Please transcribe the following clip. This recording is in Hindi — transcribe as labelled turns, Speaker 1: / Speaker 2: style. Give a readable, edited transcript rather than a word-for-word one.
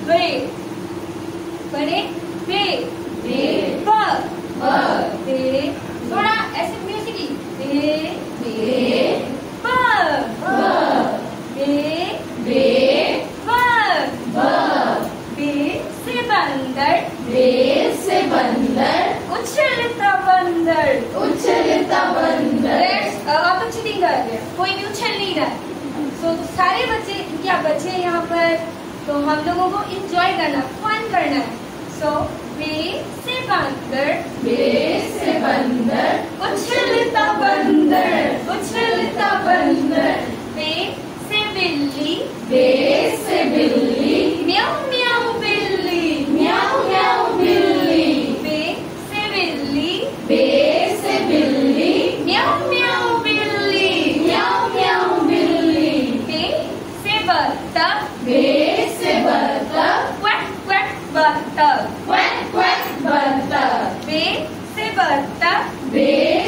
Speaker 1: वे, पढ़े वे,
Speaker 2: बे,
Speaker 1: ब,
Speaker 2: ब,
Speaker 1: बे, थोड़ा ऐसे म्यूजिकली, बे,
Speaker 2: बे,
Speaker 1: ब,
Speaker 2: ब,
Speaker 1: बे,
Speaker 2: बे,
Speaker 1: ब,
Speaker 2: ब,
Speaker 1: बे से बंदर,
Speaker 2: बे से बंदर,
Speaker 1: उछलता बंदर,
Speaker 2: उछलता बंदर।
Speaker 1: आप तो चीटिंग कर रहे हैं, कोई भी उछल नहीं रहा है। सो सारे बच्चे क्या बच्चे हैं यहाँ पर, तो हम लोगों को इंजॉय करना, फन करना है। सो बे से बंदर,
Speaker 2: बे से बंदर,
Speaker 1: उछलता बंदर, उछलता बंदर। बे से बिल्ली,
Speaker 2: बे से बिल्ली,
Speaker 1: म्याऊ म्याऊ बिल्ली,
Speaker 2: म्याऊ म्याऊ बिल्ली,
Speaker 1: बे से बिल्ली,
Speaker 2: बे से बिल्ली,
Speaker 1: म्याऊ म्याऊ बिल्ली,
Speaker 2: म्याऊ म्याऊ बिल्ली,
Speaker 1: बे से बत्तख,
Speaker 2: बे से बतख,
Speaker 1: क्वैक क्वैक बत्तख,
Speaker 2: क्वैक क्वैक बतख,
Speaker 1: बे से बत्तख,
Speaker 2: बे